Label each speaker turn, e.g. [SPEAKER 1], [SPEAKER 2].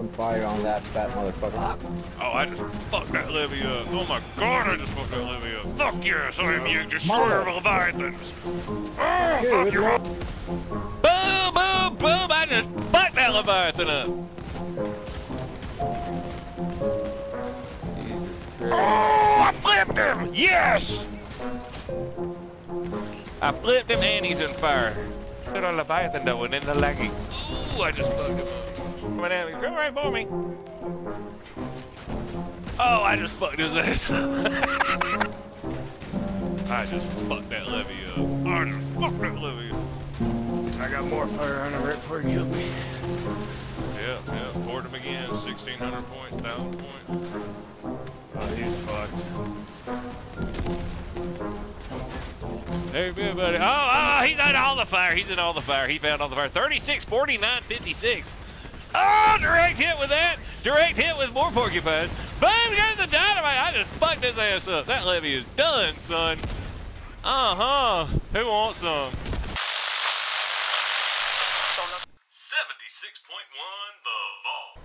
[SPEAKER 1] open fire on that fat motherfucker.
[SPEAKER 2] Oh, I just fucked that levy up. Oh my god, I just fucked that levy up. Fuck yes, I am you, destroyer of Leviathans. Oh, fuck you. Boom, boom, boom, I just fucked that Leviathan up.
[SPEAKER 3] Jesus Christ.
[SPEAKER 2] Oh, I flipped him! Yes! I flipped him and he's on fire. Put on Leviathan doing in the leggy. Ooh, I just fucked him up. Come on down, come right for me. Oh, I just fucked his ass. I just fucked that levy up. I just fucked that levy up.
[SPEAKER 3] I got more fire on him right before he killed me.
[SPEAKER 2] Yeah, poured him again. 1,600 points, 1,000 points.
[SPEAKER 3] Oh, he's fucked.
[SPEAKER 2] Very good, buddy. Oh, he's in all the fire. He's in all the fire. He found all the fire. 36, 49, 56. Oh, direct hit with that. Direct hit with more porcupines. Boom, goes the dynamite. I just fucked his ass up. That levy is done, son. Uh-huh. Who wants some? 76.1 The Vault.